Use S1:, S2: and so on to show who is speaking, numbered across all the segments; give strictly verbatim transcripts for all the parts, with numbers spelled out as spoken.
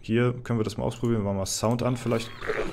S1: Hier können wir das mal ausprobieren. Wir machen mal Sound an vielleicht.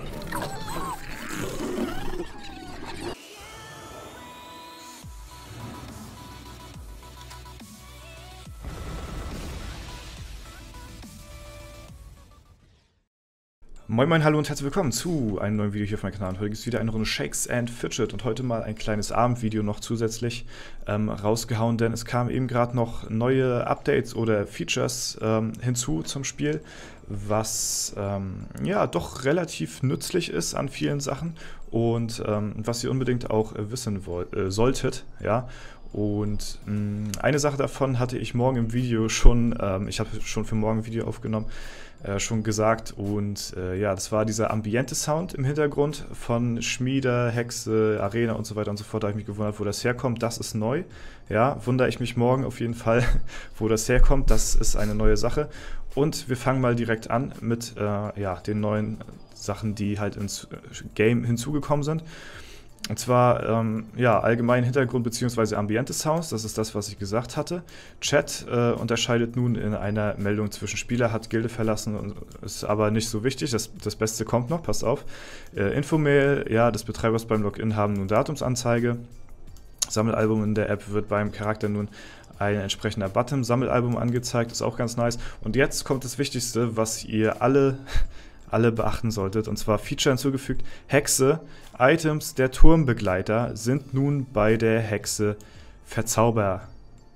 S1: Moin moin, hallo und herzlich willkommen zu einem neuen Video hier auf meinem Kanal. Heute gibt es wieder eine Runde Shakes and Fidget und heute mal ein kleines Abendvideo noch zusätzlich ähm, rausgehauen, denn es kamen eben gerade noch neue Updates oder Features ähm, hinzu zum Spiel, was ähm, ja doch relativ nützlich ist an vielen Sachen und ähm, was ihr unbedingt auch äh, wissen wollt, äh, solltet, ja. Und mh, eine Sache davon hatte ich morgen im Video schon, ähm, ich habe schon für morgen ein Video aufgenommen, äh, schon gesagt. Und äh, ja, das war dieser Ambiente-Sound im Hintergrund von Schmiede, Hexe, Arena und so weiter und so fort. Da habe ich mich gewundert, wo das herkommt. Das ist neu. Ja, wundere ich mich morgen auf jeden Fall, wo das herkommt. Das ist eine neue Sache. Und wir fangen mal direkt an mit äh, ja, den neuen Sachen, die halt ins Game hinzugekommen sind. Und zwar, ähm, ja, allgemein Hintergrund bzw. Ambiente-Sounds, das ist das, was ich gesagt hatte. Chat äh, unterscheidet nun in einer Meldung zwischen Spieler hat Gilde verlassen, und ist aber nicht so wichtig, das, das Beste kommt noch, passt auf. Äh, Infomail, ja, des Betreibers beim Login haben nun Datumsanzeige. Sammelalbum in der App wird beim Charakter nun ein entsprechender Button, Sammelalbum angezeigt, ist auch ganz nice. Und jetzt kommt das Wichtigste, was ihr alle... alle beachten solltet, und zwar Feature hinzugefügt, Hexe, Items der Turmbegleiter sind nun bei der Hexe verzauberbar.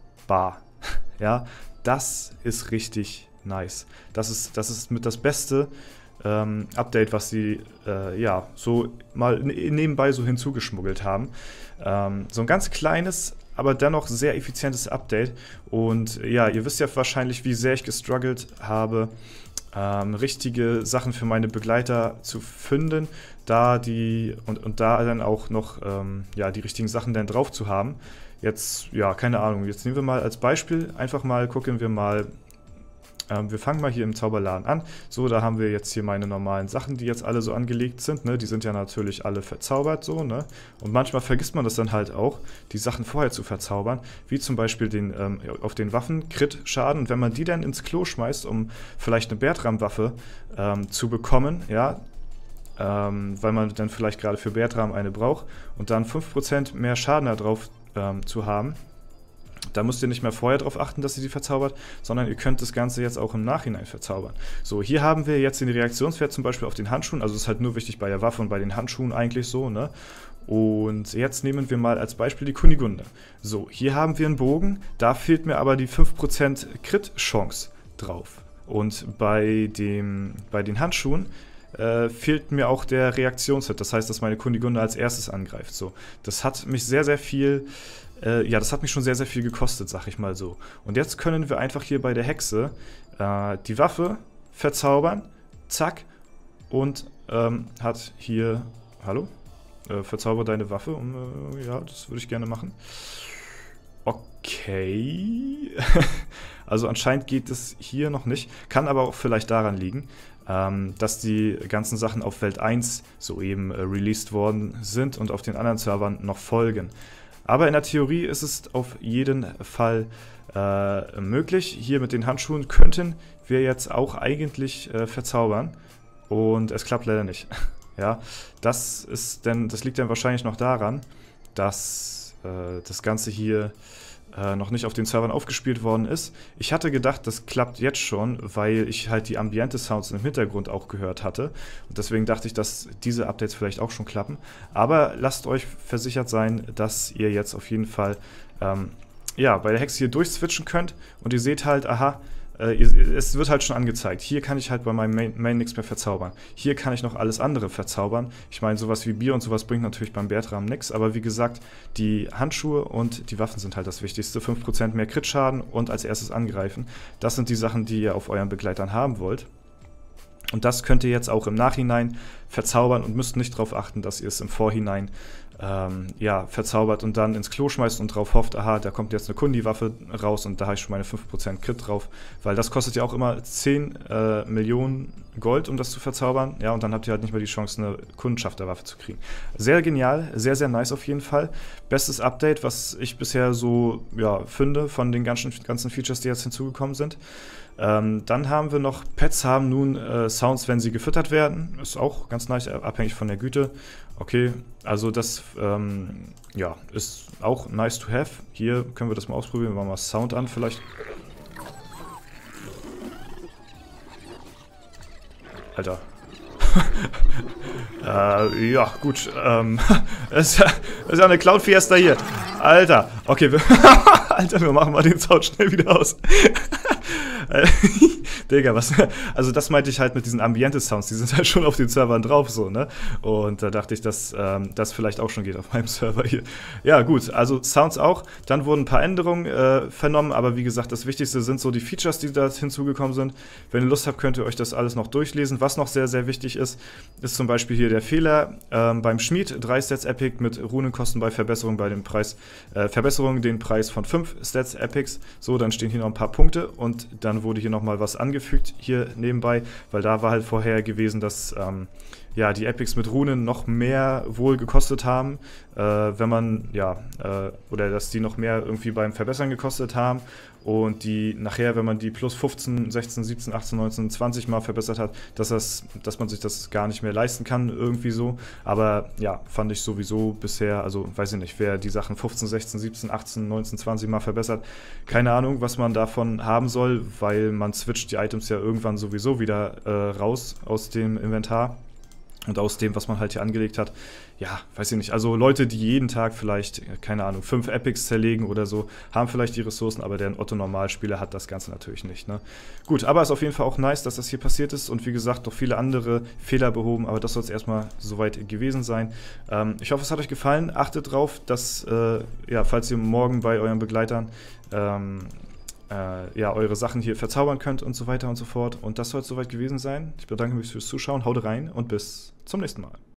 S1: Ja, das ist richtig nice. Das ist, das ist mit das beste ähm, Update, was sie äh, ja, so mal nebenbei so hinzugeschmuggelt haben. Ähm, so ein ganz kleines, aber dennoch sehr effizientes Update. Und ja, ihr wisst ja wahrscheinlich, wie sehr ich gestruggelt habe, Ähm, richtige Sachen für meine Begleiter zu finden, da die und, und da dann auch noch ähm, ja, die richtigen Sachen dann drauf zu haben. Jetzt, ja, keine Ahnung, jetzt nehmen wir mal als Beispiel, einfach mal gucken wir mal, ähm, wir fangen mal hier im Zauberladen an. So, da haben wir jetzt hier meine normalen Sachen, die jetzt alle so angelegt sind, ne? Die sind ja natürlich alle verzaubert so, ne? Und manchmal vergisst man das dann halt auch, die Sachen vorher zu verzaubern, wie zum Beispiel den, ähm, auf den Waffen Crit-Schaden. Und wenn man die dann ins Klo schmeißt, um vielleicht eine Bertram-Waffe ähm, zu bekommen, ja, ähm, weil man dann vielleicht gerade für Bertram eine braucht und dann fünf Prozent mehr Schaden da drauf ähm, zu haben, da müsst ihr nicht mehr vorher darauf achten, dass ihr die verzaubert, sondern ihr könnt das Ganze jetzt auch im Nachhinein verzaubern. So, hier haben wir jetzt den Reaktionswert zum Beispiel auf den Handschuhen, also das ist halt nur wichtig bei der Waffe und bei den Handschuhen eigentlich so, ne? Und jetzt nehmen wir mal als Beispiel die Kunigunde. So, hier haben wir einen Bogen, da fehlt mir aber die fünf Prozent Crit-Chance drauf. Und bei, dem, bei den Handschuhen äh, fehlt mir auch der Reaktionswert, das heißt, dass meine Kunigunde als erstes angreift. So, das hat mich sehr, sehr viel... Ja, das hat mich schon sehr, sehr viel gekostet, sag ich mal so. Und jetzt können wir einfach hier bei der Hexe äh, die Waffe verzaubern, zack, und ähm, hat hier, hallo, äh, verzauber deine Waffe, um, äh, ja, das würde ich gerne machen. Okay, also anscheinend geht es hier noch nicht, kann aber auch vielleicht daran liegen, ähm, dass die ganzen Sachen auf Welt eins soeben äh, released worden sind und auf den anderen Servern noch folgen. Aber in der Theorie ist es auf jeden Fall äh, möglich. Hier mit den Handschuhen könnten wir jetzt auch eigentlich äh, verzaubern. Und es klappt leider nicht. Ja, das ist denn, das liegt dann wahrscheinlich noch daran, dass äh, das Ganze hier äh, noch nicht auf den Servern aufgespielt worden ist. Ich hatte gedacht, das klappt jetzt schon, weil ich halt die Ambiente-Sounds im Hintergrund auch gehört hatte. Und deswegen dachte ich, dass diese Updates vielleicht auch schon klappen. Aber lasst euch versichert sein, dass ihr jetzt auf jeden Fall ähm, ja, bei der Hexe hier durchswitchen könnt. Und ihr seht halt, aha, äh, es wird halt schon angezeigt. Hier kann ich halt bei meinem Main, Main nichts mehr verzaubern. Hier kann ich noch alles andere verzaubern. Ich meine, sowas wie Bier und sowas bringt natürlich beim Bertram nichts. Aber wie gesagt, die Handschuhe und die Waffen sind halt das Wichtigste. fünf Prozent mehr Crit-Schaden und als erstes angreifen. Das sind die Sachen, die ihr auf euren Begleitern haben wollt. Und das könnt ihr jetzt auch im Nachhinein verzaubern und müsst nicht darauf achten, dass ihr es im Vorhinein ähm, ja, verzaubert und dann ins Klo schmeißt und drauf hofft, aha, da kommt jetzt eine Kundi-Waffe raus und da habe ich schon meine fünf Prozent Crit drauf, weil das kostet ja auch immer zehn äh, Millionen Gold, um das zu verzaubern, ja, und dann habt ihr halt nicht mehr die Chance, eine Kundenschafterwaffe zu kriegen. Sehr genial, sehr, sehr nice auf jeden Fall. Bestes Update, was ich bisher so, ja, finde, von den ganzen, ganzen Features, die jetzt hinzugekommen sind. Ähm, dann haben wir noch, Pets haben nun äh, Sounds, wenn sie gefüttert werden. Ist auch ganz nice, abhängig von der Güte. Okay, also das ähm, ja, ist auch nice to have. Hier können wir das mal ausprobieren. Wir machen mal Sound an vielleicht. Alter. äh, ja, gut. Ähm, es ist ja, ist ja eine Cloud Fiesta hier. Alter. Okay, wir Alter, wir machen mal den Sound schnell wieder aus. Digga, was? Also das meinte ich halt mit diesen Ambiente-Sounds, die sind halt schon auf den Servern drauf, so, ne? Und da dachte ich, dass ähm, das vielleicht auch schon geht auf meinem Server hier. Ja, gut, also Sounds auch. Dann wurden ein paar Änderungen äh, vernommen, aber wie gesagt, das Wichtigste sind so die Features, die da hinzugekommen sind. Wenn ihr Lust habt, könnt ihr euch das alles noch durchlesen. Was noch sehr, sehr wichtig ist, ist zum Beispiel hier der Fehler ähm, beim Schmied. drei Stats Epic mit Runenkosten bei Verbesserung bei dem Preis, äh, Verbesserung den Preis von fünf Stats Epics. So, dann stehen hier noch ein paar Punkte und dann wurde hier nochmal was angefügt hier nebenbei, weil da war halt vorher gewesen, dass ähm, ja, die Epics mit Runen noch mehr wohl gekostet haben, äh, wenn man, ja, äh, oder dass die noch mehr irgendwie beim Verbessern gekostet haben und die nachher, wenn man die plus fünfzehn, sechzehn, siebzehn, achtzehn, neunzehn, zwanzig mal verbessert hat, dass, das, dass man sich das gar nicht mehr leisten kann, irgendwie so. Aber ja, fand ich sowieso bisher, also weiß ich nicht, wer die Sachen fünfzehn, sechzehn, siebzehn, achtzehn, neunzehn, zwanzig mal verbessert, keine Ahnung, was man davon haben soll, weil man switcht die Items ja irgendwann sowieso wieder äh, raus aus dem Inventar. Und aus dem, was man halt hier angelegt hat, ja, weiß ich nicht. Also Leute, die jeden Tag vielleicht, keine Ahnung, fünf Epics zerlegen oder so, haben vielleicht die Ressourcen, aber der Otto-Normalspieler hat das Ganze natürlich nicht, ne? Gut, aber es ist auf jeden Fall auch nice, dass das hier passiert ist und wie gesagt, noch viele andere Fehler behoben, aber das soll es erstmal soweit gewesen sein. Ähm, ich hoffe, es hat euch gefallen. Achtet drauf, dass, äh, ja, falls ihr morgen bei euren Begleitern ähm, Äh, ja, eure Sachen hier verzaubern könnt und so weiter und so fort. Und das soll es soweit gewesen sein. Ich bedanke mich fürs Zuschauen, haut rein und bis zum nächsten Mal.